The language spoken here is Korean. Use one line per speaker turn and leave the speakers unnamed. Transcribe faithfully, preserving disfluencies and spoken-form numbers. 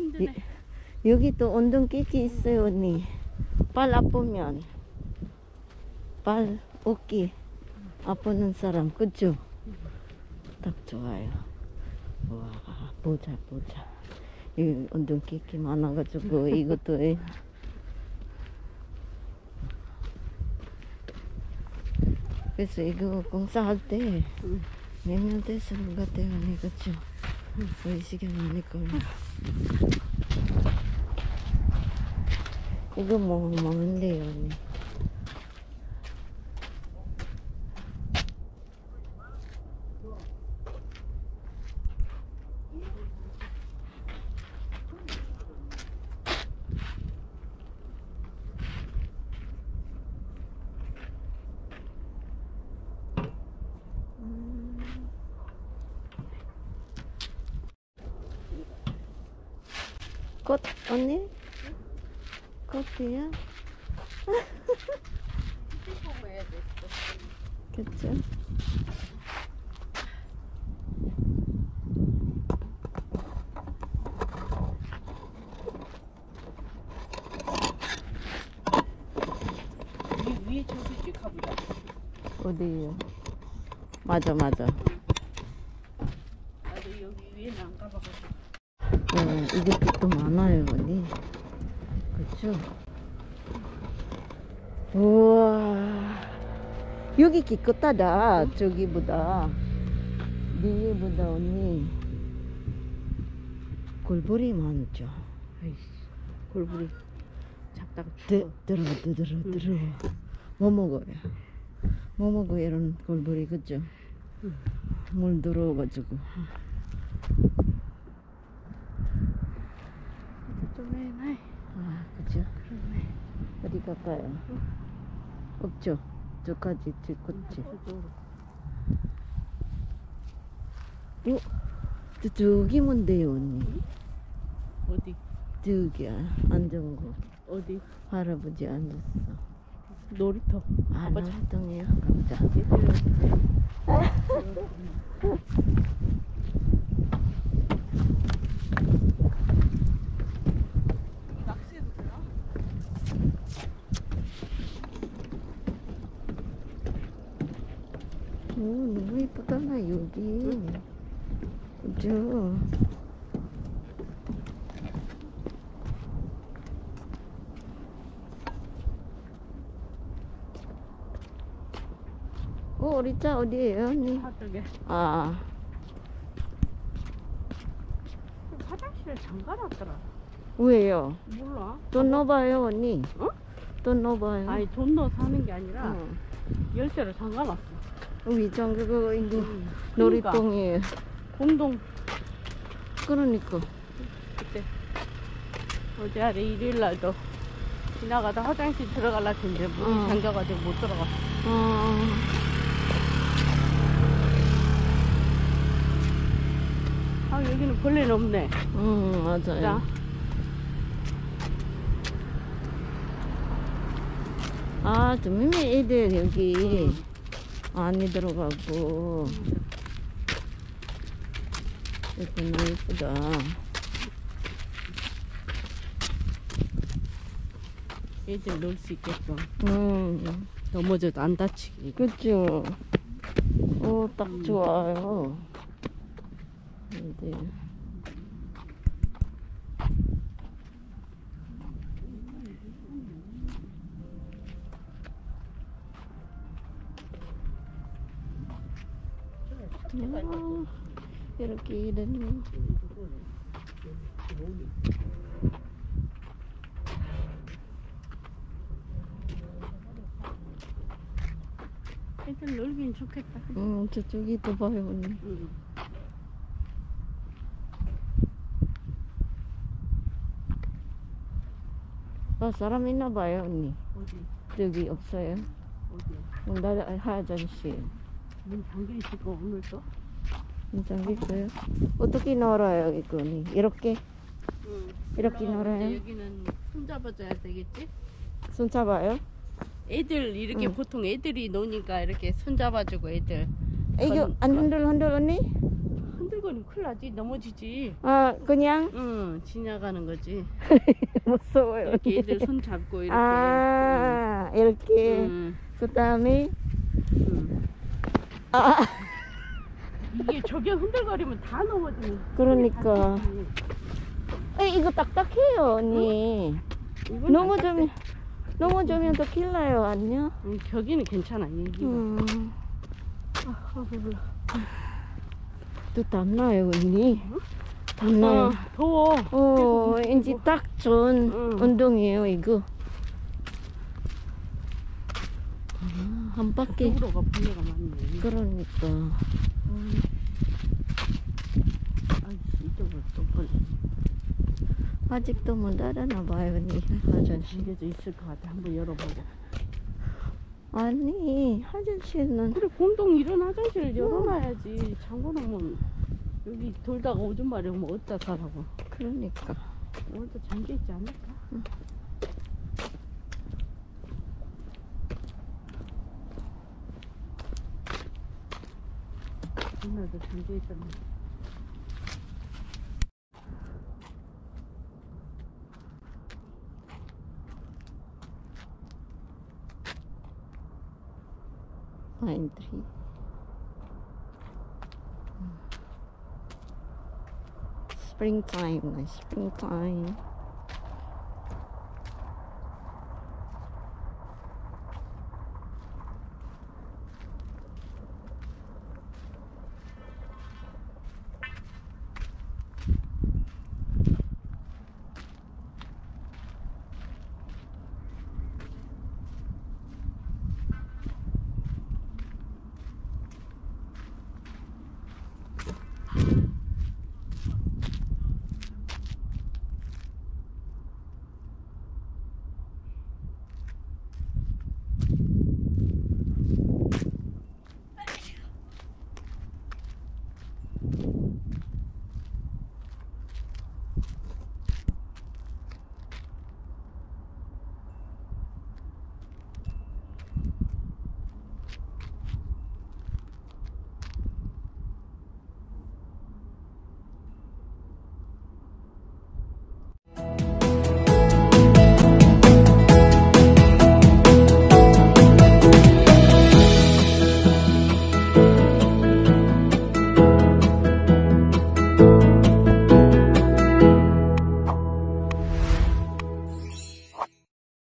힘드네.
이, 여기 또 운동기기 있어요, 언니. 발 아프면 발 어깨 아프는 사람, 그죠? 딱 좋아요. 와, 보자 보자. 이 운동기기 많아가지고 이것도 해. 그래서 이거 공사할 때 몇 년 됐을 것 같아요, 언니, 그죠? 거의 시간 많이 걸려. 이거 뭐 먹는데요, 언니. 꽃, 언니? 꽃이야? 그쵸?
위에 저기 가보자.
어디요? 맞아, 맞아.
나도 여기 위에는 안 가봐가지고.
네, 이게 또 많아요, 언니. 그쵸? 우와. 여기 깨끗하다, 저기보다. 뒤에보다, 언니. 골볼이 많죠?
아이씨, 골불이 잡다가
드,
죽어.
들어, 들어, 들어. 뭐 먹어요? 뭐 먹어, 이런 골볼이, 그죠?
응.
물 들어가지고.
좀 해놔.
아, 그죠?
그러네.
어디 갈까요?
응.
없죠? 저까지 뒤끝이. 어? 저, 저기 뭔데요, 언니?
어디?
저기야, 앉은 곳.
어디?
할아버지 앉았어.
놀이터.
아,
가보자.
놀이터네요. 가보자.
낚시해도 되나?
오, 너무 예쁘잖아, 여기. 그죠? 어, 우리 차 어디에요, 언니?
저쪽에.
아,
화장실을 잠가놨더라.
왜요?
몰라.
돈 넣어봐요, 언니.
어?
돈 넣어봐요.
아니 돈 넣어 사는 게 아니라
응.
열쇠를 잠가놨어.
위장 그거 이거
응.
놀이동이에요.
공동
그러니까.
그때 어제 아래 일요일 날도 지나가다 화장실 들어갈라 했는데 문이
어.
잠겨가지고 못 들어갔어.
어,
아 여기는 벌레는 없네.
응, 맞아요.
자,
아, 좀 이미 애들 여기
응.
안에 들어가고. 이거 너무 예쁘다.
애들 놀 수 있겠어.
음,
넘어져도 안 다치게.
그쵸. 오, 딱 좋아요. 네. 아, 이렇게 이러니.
애들 놀긴 좋겠다.
음, 저쪽이 또 봐요, 언니.
응.
아, 사람 있나 봐요, 언니.
어디?
저기 없어요.
어디?
나 하아저씨.
문 잠겨 있을 거 오늘 또?
잠겨 있어요. 어떻게 놀아요, 이거 언니? 이렇게?
응.
이렇게 놀아요?
이제 여기는 손 잡아줘야 되겠지?
손 잡아요?
애들 이렇게
응.
보통 애들이 노니까 이렇게 손 잡아주고 애들
이거
건-
안 흔들 흔들 언니?
흔들거리면 그럼 큰일 나지. 넘어지지.
아, 그냥
응, 지나가는 거지.
무서워요.
이렇게 애들 손 잡고 이렇게.
아, 이렇게.
응.
그 다음에,
응.
아,
이게 저게 흔들거리면 다 넘어지는.
그러니까. 에, 이거 딱딱해요, 언니.
이건
넘어지면, 넘어지면 더 큰일 나요, 아니요?
응, 벽이는 괜찮아. 이거.
음,
아, 아, 배불러.
또 땀나요, 언니?
어,
땀나요.
더워.
어,
계속
이제
움직이고.
딱 좋은
응.
운동이에요, 이거. 아, 한 바퀴.
쪽으로가 분해가 많네.
그러니까.
음. 아이씨, 이쪽으로 또 걸려.
아직도 못 알아나 봐요, 언니. 화장실.
잠겨져 있을 것 같아. 한번 열어보자.
아니, 화장실은.
그래, 공동 이런 화장실을 열어놔야지. 잠궈놓으면 여기 돌다가 오줌 마려우면 어디다 사라고.
그러니까.
오늘도 잠겨있지 않을까?
응.
오늘도 잠겨있었네.
파인 트리. 스프링 타임, 스프링 타임.